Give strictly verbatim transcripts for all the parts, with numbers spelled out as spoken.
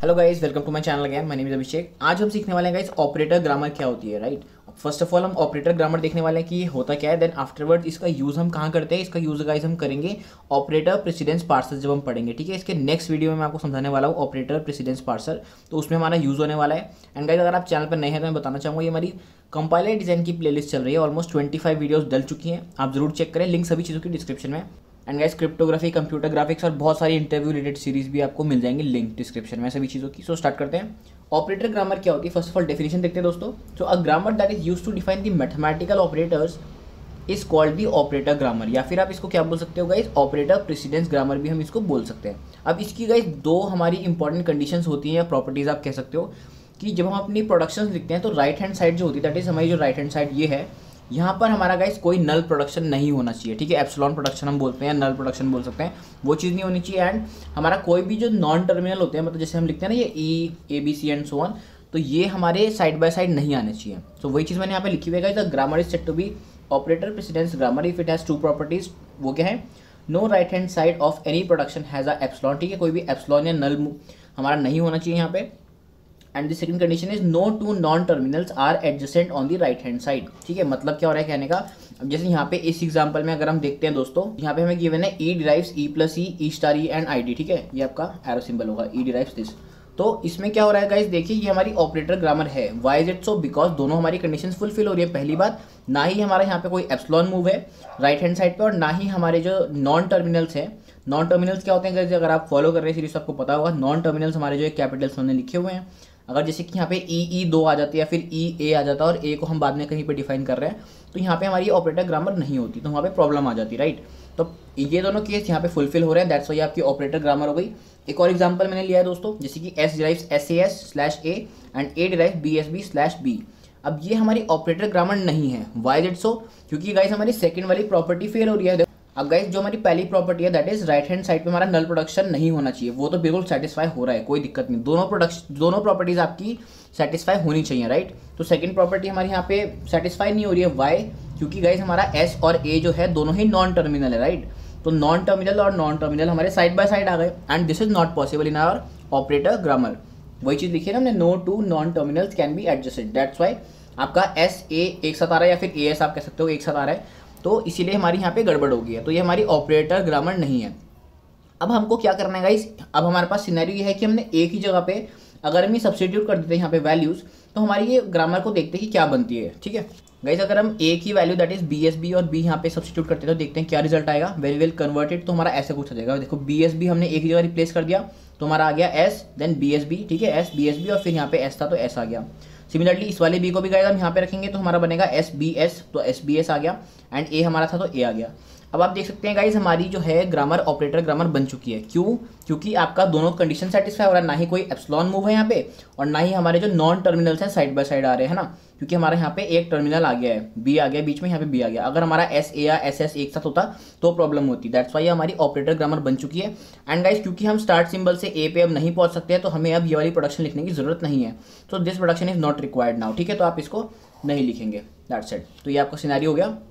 Hello guys, welcome to my channel again. My name is Abhishek. आज हम सीखने वाले हैं गाइस ऑपरेटर ग्रामर क्या होती है, राइट। फर्स्ट ऑफ ऑल हम ऑपरेटर ग्रामर देखने वाले हैं कि ये होता क्या है, देन आफ्टरवर्ड इसका यूज़ हम कहाँ करते हैं। इसका यूज़ गाइस हम करेंगे ऑपरेटर प्रेसिडेंस पार्सर जब हम पढ़ेंगे, ठीक है। इसके नेक्स्ट वीडियो में मैं आपको समझाने वाला हूँ ऑपरेटर प्रेसिडेंस पार्सर, तो उसमें हमारा यूज़ होने वाला है। एंड गाइस अगर आप चैनल पर नए हैं तो मैं बताना चाहूँगा ये हमारी कंपाइलर डिजाइन की प्लेलिस्ट चल रही है। ऑलमोस्ट ट्वेंटी फाइव वीडियोस डल चुकी हैं, आप जरूर चेक करें, लिंक सभी चीज़ों की डिस्क्रिप्शन में। And guys cryptography, computer graphics और बहुत सारी इंटरव्यू रिलेटेड सीरीज भी आपको मिल जाएंगी लिंक डिस्क्रिप्शन में सभी चीज़ों की। सो स्टार्ट करते हैं। ऑपरेटर ग्रामर क्या होती है, फर्स्ट ऑफ ऑल डेफिनेशन देखते हैं दोस्तों। So uh grammar that is used to define the mathematical operators is called the operator grammar, या फिर आप इसको क्या बोल सकते हो गाइस, ऑपरेटर प्रेसिडेंस ग्रामर भी हम इसको बोल सकते हैं। अब इसकी गाइस दो हमारी इंपॉर्टेंट कंडीशंस होती हैं या प्रॉपर्टीज आप कह सकते हो कि जब हम अपनी प्रोडक्शन लिखते हैं तो राइट हैंड साइड जो होती है, दैट इज हमारी जो राइट हैंड साइड ये है, यहाँ पर हमारा गाइस कोई नल प्रोडक्शन नहीं होना चाहिए, ठीक है। एप्सिलॉन प्रोडक्शन हम बोलते हैं, नल प्रोडक्शन बोल सकते हैं, वो चीज़ नहीं होनी चाहिए। एंड हमारा कोई भी जो नॉन टर्मिनल होते हैं, मतलब जैसे हम लिखते हैं ना ये E A B C and so on, तो ये हमारे साइड बाय साइड नहीं आने चाहिए। सो so, वही चीज़ मैंने यहाँ पे लिखी हुई है, the grammar is set to be operator precedence grammar if it has two properties. वो क्या है, no right hand side of any production has a epsilon, ठीक है। कोई भी एप्सिलॉन या नल हमारा नहीं होना चाहिए यहाँ पे। And the second condition is no two non terminals are adjacent on the right hand side, ठीक है। मतलब क्या हो रहा है कहने का, अब जैसे यहाँ पे इस एग्जांपल में अगर हम देखते हैं दोस्तों, यहाँ पे हमें गिवन है E derives E plus E E star E and I D, ठीक है। ये आपका एरो सिंबल होगा, ई डिराइव्स दिस। तो इसमें क्या हो रहा है गाइस, देखिए ये हमारी ऑपरेटर ग्रामर है। Why is it so, because दोनों हमारी कंडीशंस फुलफिल हो रही है। पहली बात, ना ही हमारे यहाँ पे कोई एप्सिलॉन मूव है राइट हैंड साइड पे, और ना ही हमारे जो नॉन टर्मिनल्स हैं। नॉन टर्मिनल्स क्या होते हैं गाइस, अगर आप फॉलो कर रहे हैं सीरीज तो आपको पता होगा, नॉन टर्मिनल्स हमारे जो कैपिटल्स हमने लिखे हुए हैं। अगर जैसे कि यहाँ पे ई ई दो आ जाती है या फिर ई ए आ जाता है और ए को हम बाद में कहीं पे डिफाइन कर रहे हैं, तो यहाँ पे हमारी ऑपरेटर ग्रामर नहीं होती, तो वहाँ पे प्रॉब्लम आ जाती है, राइट। तो ये दोनों केस यहाँ पे फुलफिल हो रहे हैं, दैट्स वाई आपकी ऑपरेटर ग्रामर हो गई। एक और एग्जांपल मैंने लिया है दोस्तों, जैसे कि S derives S A S slash A and A derives B S B slash B. अब ये हमारी ऑपरेटर ग्रामर नहीं है। वाई इज इट सो, क्योंकि गाइस हमारी सेकंड वाली प्रॉपर्टी फेल हो रही है। अब गाइस जो हमारी पहली प्रॉपर्टी है, that is right hand side पे हमारा नल प्रोडक्शन नहीं होना चाहिए, वो तो बिल्कुल सेटिस्फाई हो रहा है, कोई दिक्कत नहीं। दोनों प्रोडक्शन दोनों प्रॉपर्टीज आपकी सेटिस्फाई होनी चाहिए, राइट। तो सेकंड प्रॉपर्टी हमारी यहाँ पे सेटिस्फाई नहीं हो रही है। वाई, क्योंकि गाइस हमारा एस और ए जो है दोनों ही नॉन टर्मिनल है, राइट। तो नॉन टर्मिनल और नॉन टर्मिनल हमारे साइड बाय साइड आ गए, and this is not possible in our operator grammar. वही चीज लिखी है ना हमने, no two non terminals can be adjusted, that's why आपका एस ए एक साथ आ रहा है या फिर ए एस आप कह सकते हो एक साथ आ रहा है, तो इसीलिए हमारी यहाँ पे गड़बड़ हो गई है। तो ये हमारी ऑपरेटर ग्रामर नहीं है। अब हमको क्या करना है गाइस, अब हमारे पास सिनेरियो ये है कि हमने एक ही जगह पे अगर हम ये सब्स्टिट्यूट कर देते हैं यहाँ पे वैल्यूज, तो हमारी ये ग्रामर को देखते हैं कि क्या बनती है, ठीक है गाइस। अगर हम ए की value that is B S B और बी यहाँ पे सब्स्टिट्यूट करते हैं तो देखते हैं क्या रिजल्ट आएगा। वेरी वेल कन्वर्टेड, तो हमारा ऐसे कुछ आ जाएगा। देखो बी एस बी हमने एक ही जगह रिप्लेस कर दिया तो हमारा आ गया S, then B S B, ठीक है, एस बी एस बी, और फिर यहाँ पे एस था तो एस आ गया। सिमिलरली इस वाले बी को भी गाइस हम यहाँ पे रखेंगे तो हमारा बनेगा एस बी एस, तो एस बी एस आ गया, एंड ए हमारा था तो ए आ गया। अब आप देख सकते हैं गाइस हमारी जो है ग्रामर ऑपरेटर ग्रामर बन चुकी है। क्यों? क्योंकि आपका दोनों कंडीशन सेटिस्फाई हो रहा है, ना ही कोई एप्सिलॉन मूव है यहाँ पे और ना ही हमारे जो नॉन टर्मिनल्स हैं साइड बाय साइड आ रहे हैं ना, क्योंकि हमारे यहाँ पे एक टर्मिनल आ गया है, बी आ गया बीच में, यहाँ पे बी आ गया। अगर हमारा एस ए या एस एस एक साथ होता तो प्रॉब्लम होती, दैट्स वाई हमारी ऑपरेटर ग्रामर बन चुकी है। एंड गाइस क्योंकि हम स्टार्ट सिंबल से ए पे अब नहीं पहुंच सकते हैं तो हमें अब ये वाली प्रोडक्शन लिखने की जरूरत नहीं है। तो this production is not required now, ठीक है, तो आप इसको नहीं लिखेंगे, दैट्स इट। तो ये आपका सिनेरियो हो गया।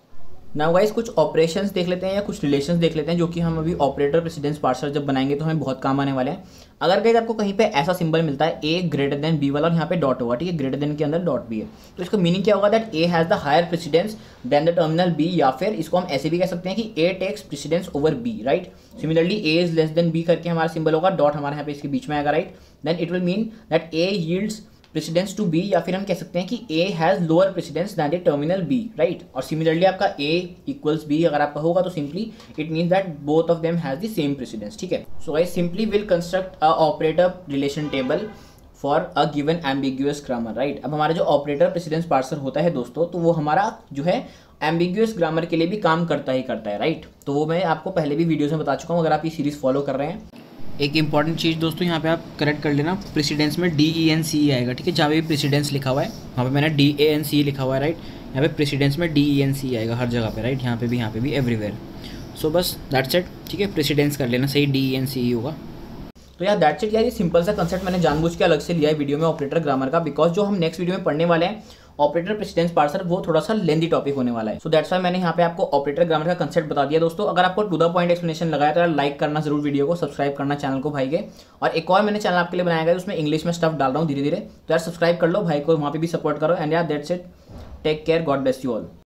नाउ गाइस कुछ ऑपरेशंस देख लेते हैं या कुछ रिलेशंस देख लेते हैं जो कि हम अभी ऑपरेटर प्रेसिडेंस पार्सर जब बनाएंगे तो हमें बहुत काम आने वाले हैं। अगर गाइस आपको कहीं पे ऐसा सिंबल मिलता है ए ग्रेटर देन बी वाला और यहाँ पे डॉट होगा, ठीक है, ग्रेटर देन के अंदर डॉट भी है, तो इसका मीनिंग क्या होगा, that A has the higher precedence than the terminal B, या फिर इसको हम ऐसे भी कह सकते हैं कि A takes precedence over B, right. Similarly A is less than B करके हमारा सिंबल होगा, डॉट हमारे यहाँ पे इसके बीच में आएगा, right. Then it will mean that A yields precedence to B, या फिर हम कह सकते हैं कि A has lower precedence than the terminal B, right. और सिमिलरली आपका ए इक्वल्स बी अगर आपका होगा तो simply it means that both of them has the same precedence, ठीक है। So guys simply will construct a operator relation table for a given ambiguous grammar, right. अब हमारा जो ऑपरेटर प्रेसिडेंस पार्सर होता है दोस्तों, तो वो हमारा जो है एम्बिग्यूअस ग्रामर के लिए भी काम करता ही करता है, राइट। तो वो मैं आपको पहले भी वीडियोज में बता चुका हूँ, अगर आप ये सीरीज फॉलो कर रहे हैं। एक इंपॉर्टेंट चीज़ दोस्तों यहाँ पे आप करेक्ट कर लेना, प्रेसिडेंस में डी ई एन सी ई आएगा, ठीक है। जहाँ पे प्रेसिडेंस लिखा हुआ है वहाँ पे मैंने डी ए एन सी लिखा हुआ है, राइट। यहाँ पे प्रेसिडेंस में डी ई एन सी आएगा हर जगह पे, राइट, यहाँ पे भी, यहाँ पे भी, एवरीवेयर। सो बस दैट्स इट, ठीक है, प्रेसिडेंस कर लेना सही, डी ई एन सी होगा। तो यार दैट्स इट यार, ये सिंपल सा कंसेप्ट मैंने जानबूझ के अलग से लिया है वीडियो में ऑपरेटर ग्रामर का, बिकॉज जो हम नेक्स्ट वीडियो में पढ़ने वाले हैं ऑपरेटर प्रेसिडेंस पार्ट सर वो थोड़ा सा लेंदी टॉपिक होने वाला है। सो दैट्स वाई मैंने यहाँ पे आपको ऑपरेटर ग्रामर का कंसेप्ट बता दिया दोस्तों। अगर आपको टू द पॉइंट एक्सप्लेनेशन लगाया तो यार लाइक करना जरूर वीडियो को, सब्सक्राइब करना चैनल को भाई के। और एक और मैंने चैनल आपके लिए बनाया गया उसमें इंग्लिश में स्टफ डाल रहा हूँ धीरे धीरे, तो यार सब्सक्राइब कर लो भाई को, वहाँ पे भी सपोर्ट करो। एंड यार that's it, take care, god bless you all.